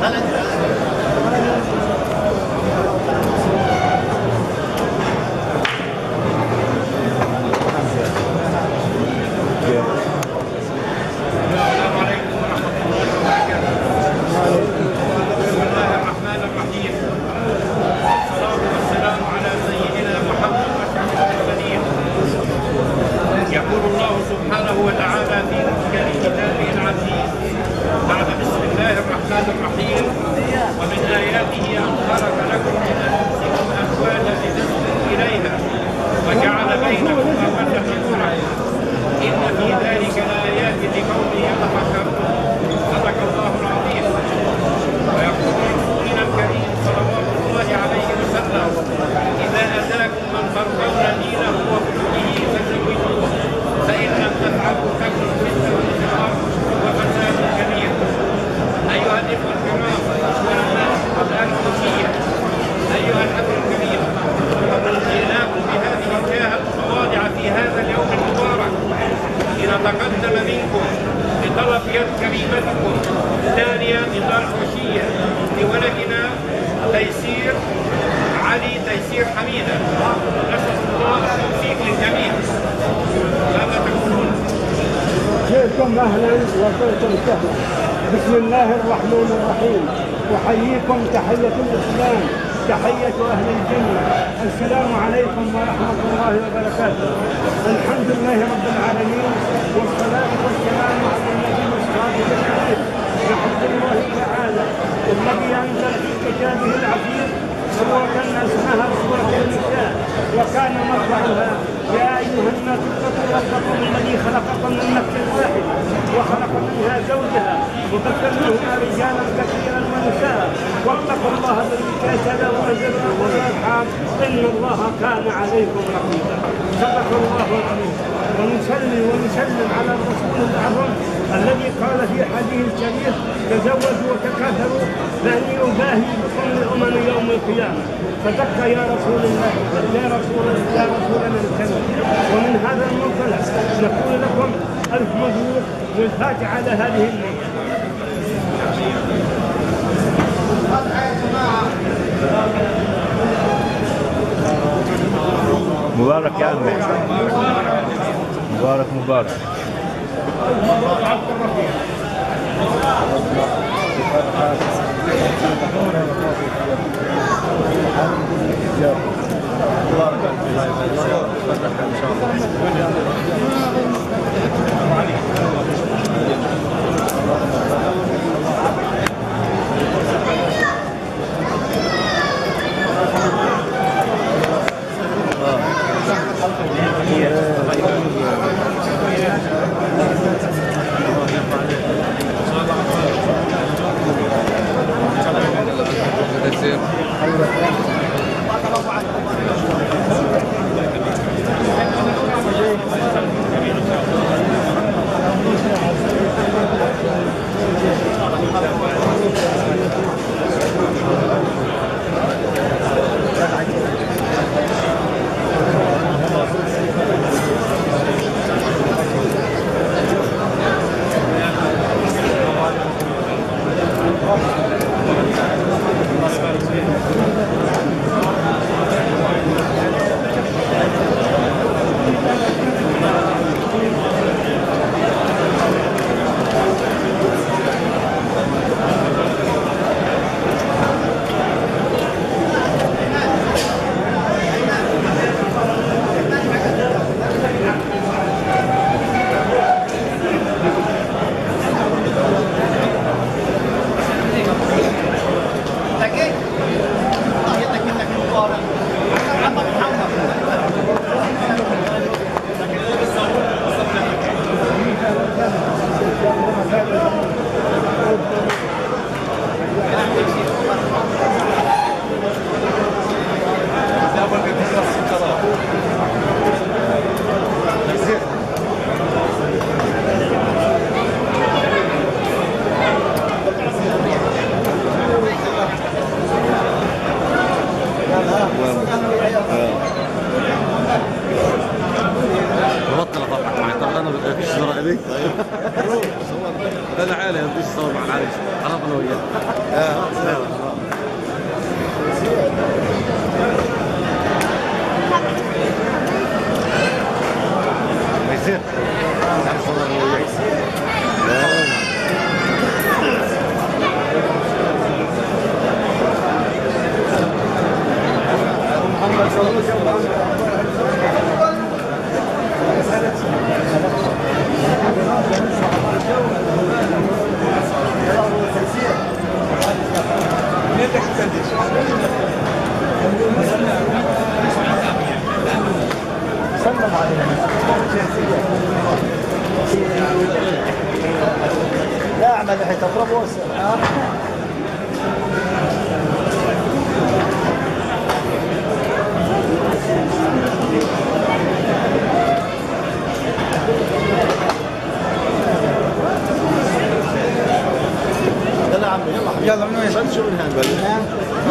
أهلا وسهلا سهلا. بسم الله الرحمن الرحيم. أحييكم تحية الإسلام، تحية أهل الجنة. السلام عليكم ورحمة الله وبركاته. الحمد لله رب العالمين، والصلاة والسلام على النبي الصادق الأمين نحمد الله تعالى الذي أنزل في كتابه العزيز سورة اسمها سورة النساء، وكان مرفعها يا أيها الناس اتقوا ربكم الذي خلقكم من نفس واحدة وخلق منها زوجها وبث منهما رجالا كثيرا ونساء واتقوا الله الذي تساءلون به والأرحام إن الله كان عليكم رقيبا. صدق الله العظيم. ونصلي ونسلم على الرسول الأعظم الذي قال في حديث الشريف تزوجوا وتكاثروا فإني أباهي بكم الأمم يوم القيامة. صدقت يا رسول الله يا رسولنا الكريم. ومن هذا المنطلق نقول لكم ألف مبروك والفاتحة على هذه النية. مبارك يا عمي، مبارك مبارك. لا اعمل الحين تضرب وسع. يلا عمي يلا من وين؟ شو من هنا؟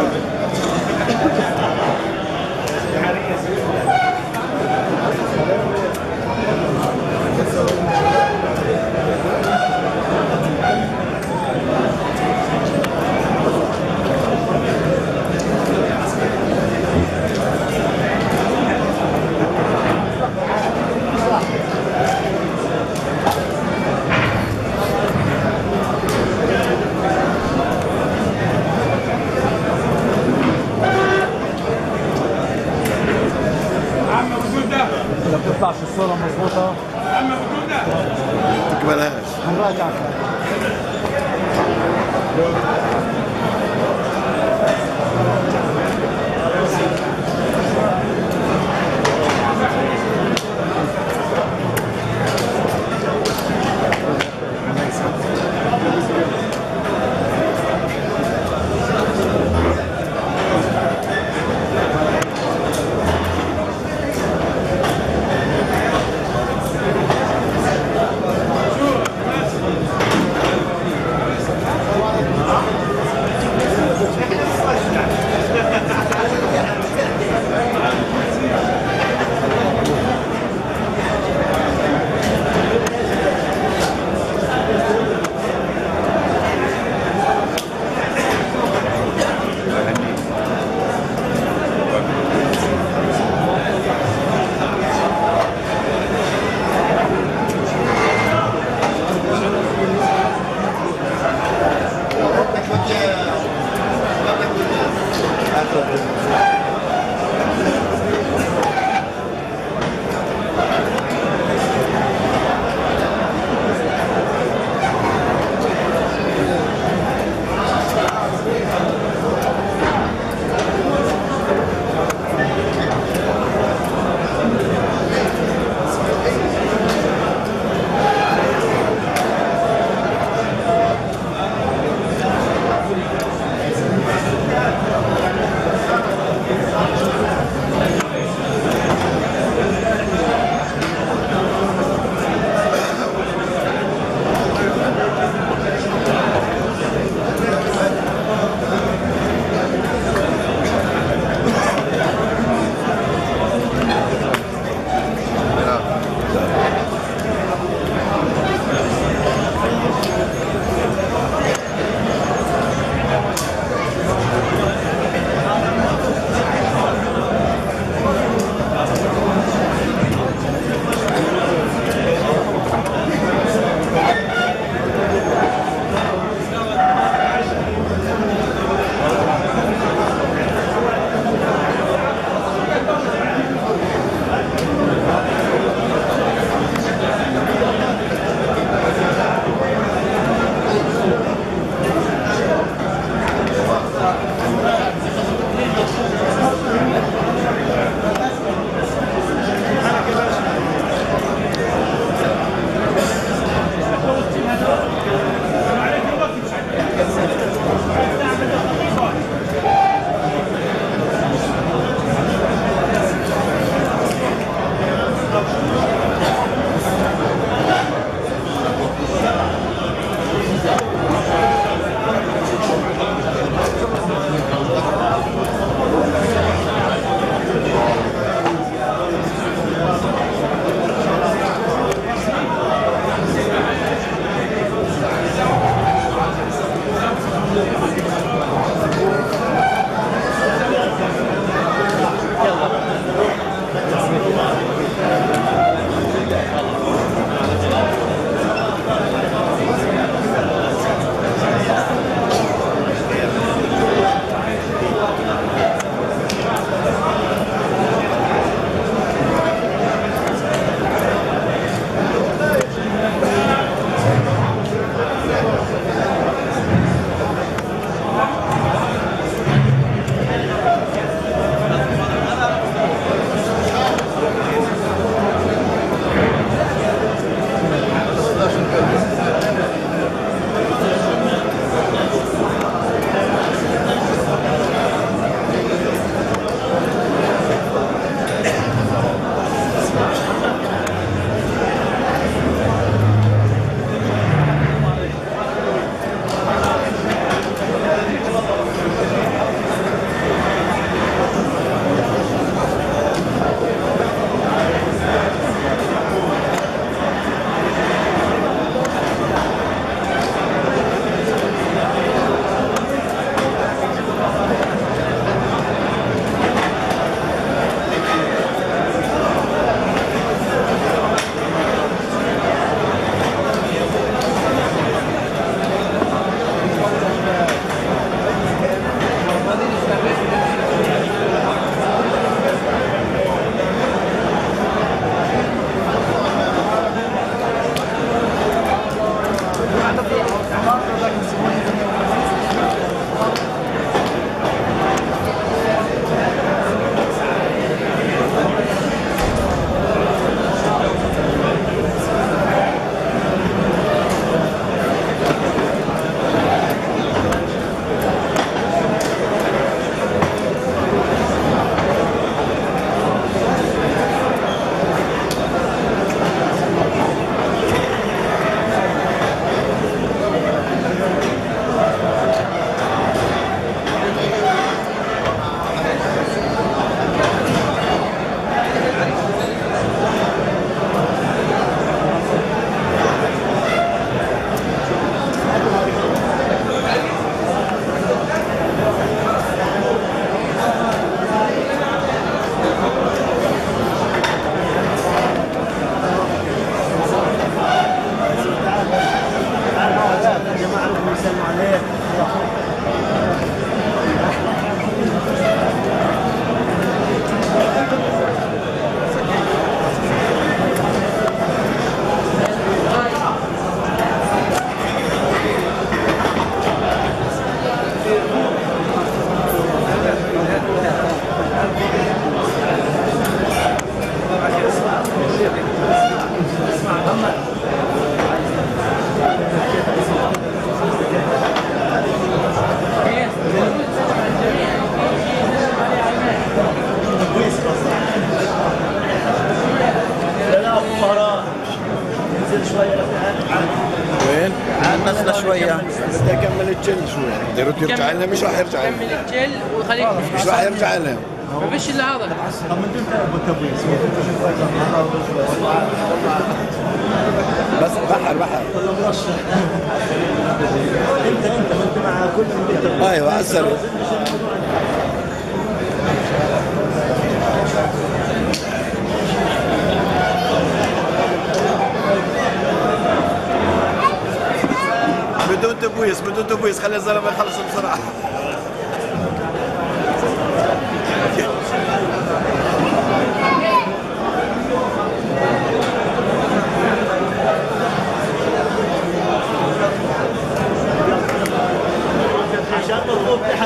ما بتطلعش الصورة مضبوطة تقبلهاش هنراجع وين؟ نزله شويه. بدي اكمل الجل شوي. بدي يرجع لنا مش راح يرجع لنا. كمل الجل وخليك مش راح يرجع لنا. ما فيش الا هذا. بس بحر انت مع كل ايوه على السريع. بدون تبويس خلي الزلمه يخلص بسرعه. عشان تطلب تحت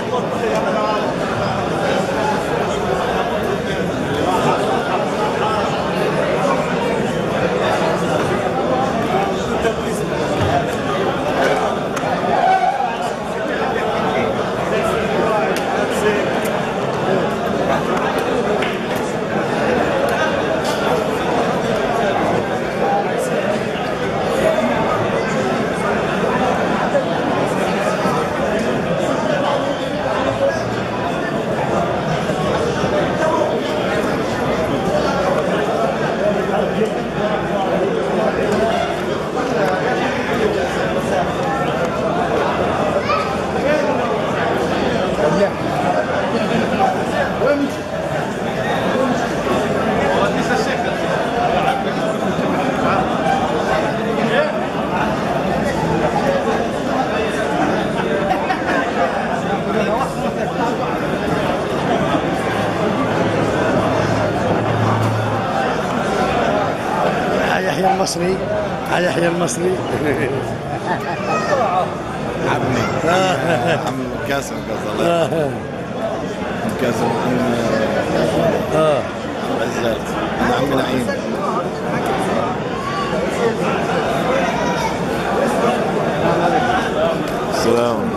المصري على يحيى المصري. عمي عم كاسم قصد الله كاسم عم عزات أنا عمي نعيم. السلام